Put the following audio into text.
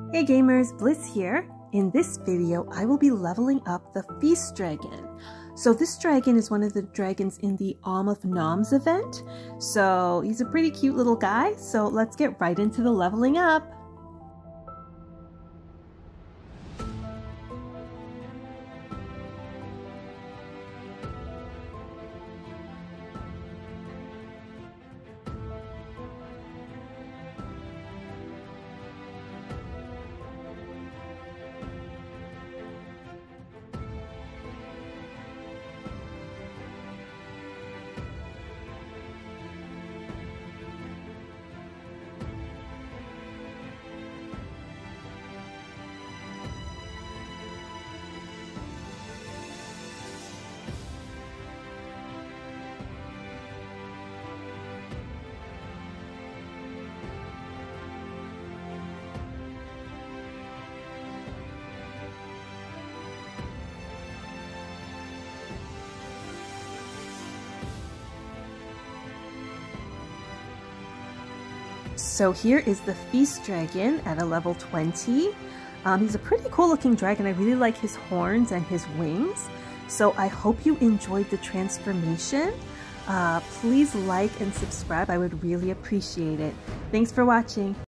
Hey gamers, Bliss here. In this video, I will be leveling up the Feast Dragon. So this dragon is one of the dragons in the Alm of Noms event. So he's a pretty cute little guy. So let's get right into the leveling up. So here is the Feast Dragon at a level 20. He's a pretty cool looking dragon. I really like his horns and his wings. So I hope you enjoyed the transformation. Please like and subscribe. I would really appreciate it. Thanks for watching.